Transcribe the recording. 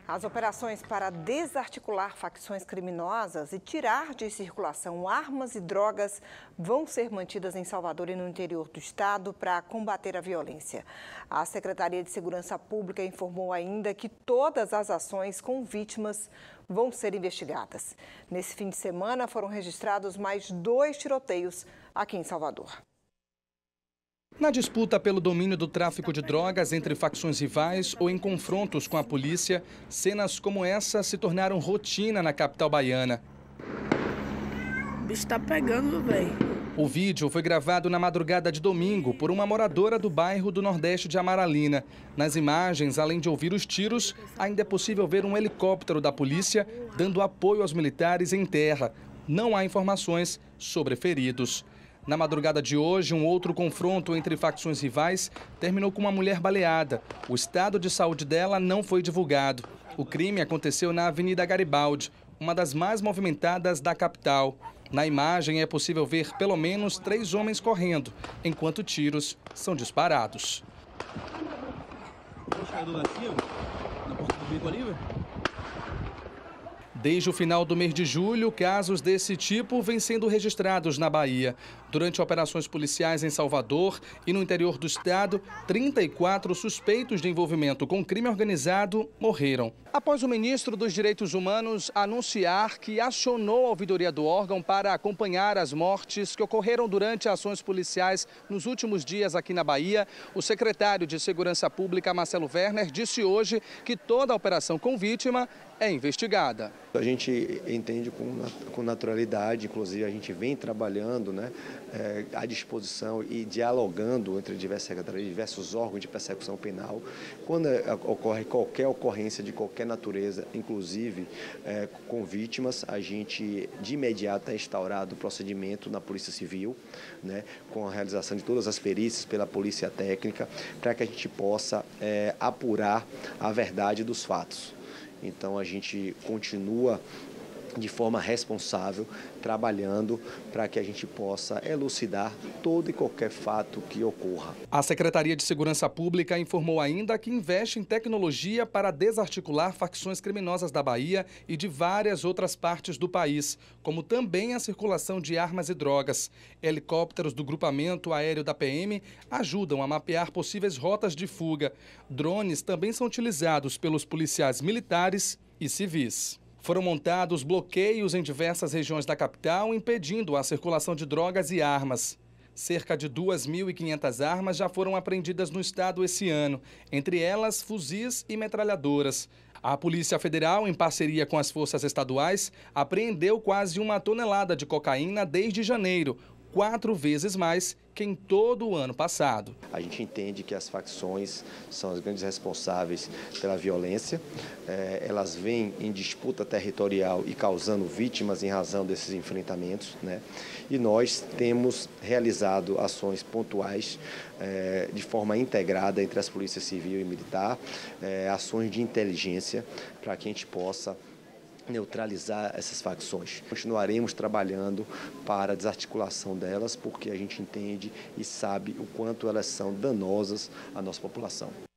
As operações para desarticular facções criminosas e tirar de circulação armas e drogas vão ser mantidas em Salvador e no interior do estado para combater a violência. A Secretaria de Segurança Pública informou ainda que todas as ações com vítimas vão ser investigadas. Nesse fim de semana foram registrados mais 2 tiroteios aqui em Salvador. Na disputa pelo domínio do tráfico de drogas entre facções rivais ou em confrontos com a polícia, cenas como essa se tornaram rotina na capital baiana. O bicho tá pegando, velho. O vídeo foi gravado na madrugada de domingo por uma moradora do bairro do Nordeste de Amaralina. Nas imagens, além de ouvir os tiros, ainda é possível ver um helicóptero da polícia dando apoio aos militares em terra. Não há informações sobre feridos. Na madrugada de hoje, um outro confronto entre facções rivais terminou com uma mulher baleada. O estado de saúde dela não foi divulgado. O crime aconteceu na Avenida Garibaldi, uma das mais movimentadas da capital. Na imagem é possível ver pelo menos 3 homens correndo, enquanto tiros são disparados. Desde o final do mês de julho, casos desse tipo vêm sendo registrados na Bahia. Durante operações policiais em Salvador e no interior do estado, 34 suspeitos de envolvimento com crime organizado morreram. Após o ministro dos Direitos Humanos anunciar que acionou a ouvidoria do órgão para acompanhar as mortes que ocorreram durante ações policiais nos últimos dias aqui na Bahia, o secretário de Segurança Pública, Marcelo Werner, disse hoje que toda a operação com vítima é investigada. A gente entende com naturalidade, inclusive a gente vem trabalhando, à disposição e dialogando entre diversas secretarias, diversos órgãos de persecução penal. Quando ocorre qualquer ocorrência de qualquer natureza, inclusive com vítimas, a gente de imediato é instaurado o procedimento na Polícia Civil, com a realização de todas as perícias pela Polícia Técnica, para que a gente possa apurar a verdade dos fatos. Então, a gente continua de forma responsável, trabalhando para que a gente possa elucidar todo e qualquer fato que ocorra. A Secretaria de Segurança Pública informou ainda que investe em tecnologia para desarticular facções criminosas da Bahia e de várias outras partes do país, como também a circulação de armas e drogas. Helicópteros do grupamento aéreo da PM ajudam a mapear possíveis rotas de fuga. Drones também são utilizados pelos policiais militares e civis. Foram montados bloqueios em diversas regiões da capital, impedindo a circulação de drogas e armas. Cerca de 2.500 armas já foram apreendidas no estado esse ano, entre elas fuzis e metralhadoras. A Polícia Federal, em parceria com as forças estaduais, apreendeu quase 1 tonelada de cocaína desde janeiro, 4 vezes mais que em todo o ano passado. A gente entende que as facções são as grandes responsáveis pela violência, elas vêm em disputa territorial e causando vítimas em razão desses enfrentamentos, E nós temos realizado ações pontuais de forma integrada entre as polícias civil e militar, ações de inteligência para que a gente possa neutralizar essas facções. Continuaremos trabalhando para a desarticulação delas, porque a gente entende e sabe o quanto elas são danosas à nossa população.